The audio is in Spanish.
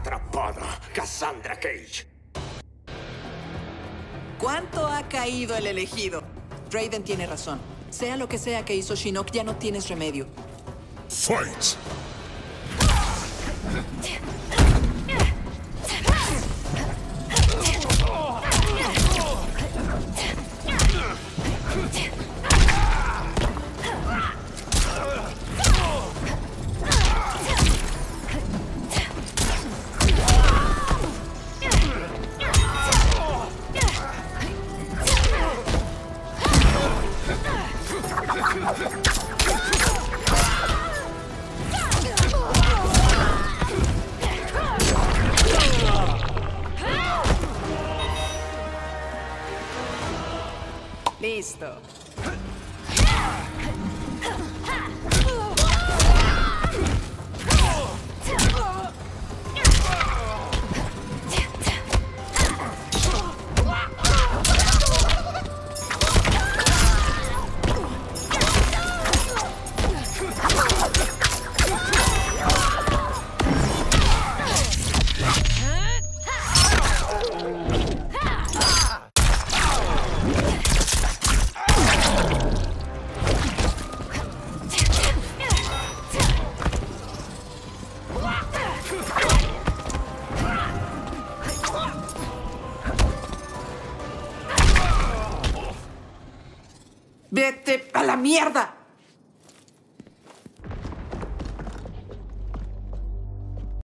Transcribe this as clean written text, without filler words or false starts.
Atrapada, Cassandra Cage. ¿Cuánto ha caído el elegido? Raiden tiene razón. Sea lo que sea que hizo Shinnok, ya no tienes remedio. Fight! Listo. ¡Vete a la mierda!